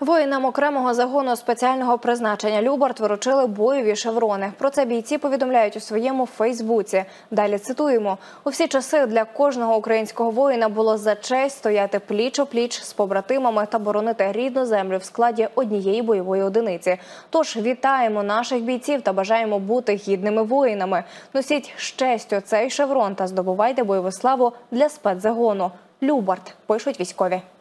Воїнам окремого загону спеціального призначення «Любарт» вручили бойові шеврони. Про це бійці повідомляють у своєму фейсбуці. Далі цитуємо. «У всі часи для кожного українського воїна було за честь стояти пліч-о-пліч з побратимами та боронити рідну землю в складі однієї бойової одиниці. Тож вітаємо наших бійців та бажаємо бути гідними воїнами. Носіть з честю цей шеврон та здобувайте бойову славу для спецзагону. «Любарт», пишуть військові.